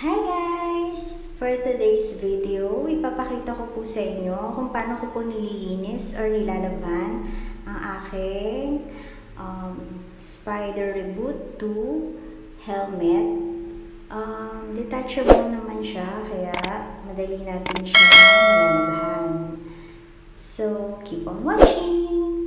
Hi guys! For today's video, ipapakita ko po sa inyo kung paano ko po nililinis or nilalabhan ang aking Spyder Reboot 2 helmet. Detachable naman siya, kaya madali natin siya nilalabhan. So, keep on watching!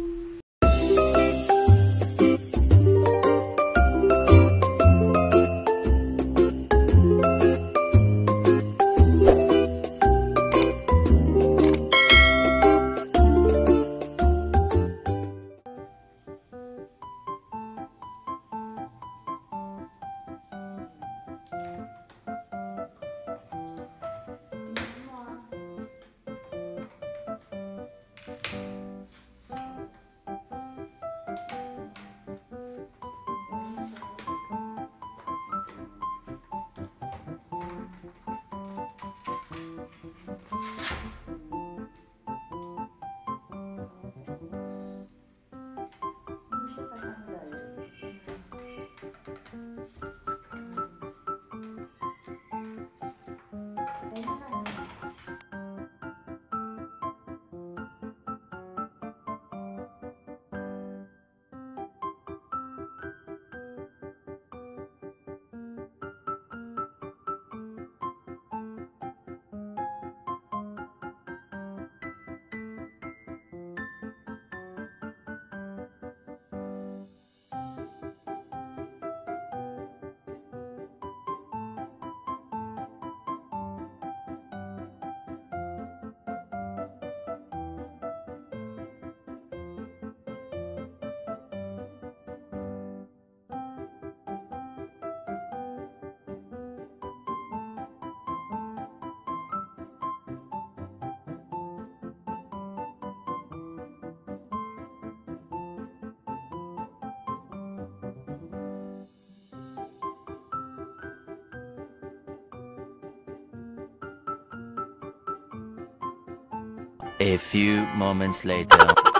A few moments later,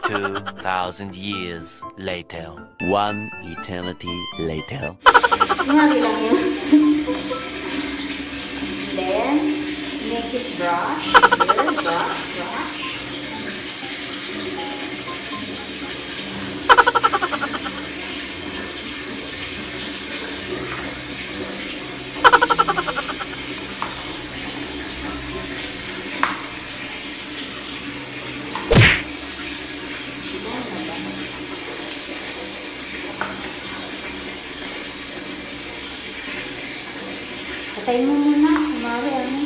2,000 years later, one eternity later. Ngabi lang yun. Then, make it brush. Here, brush. Patay mo muna, kumari ano.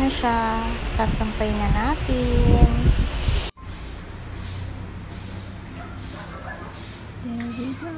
na siya. Sasampay na natin. There we go.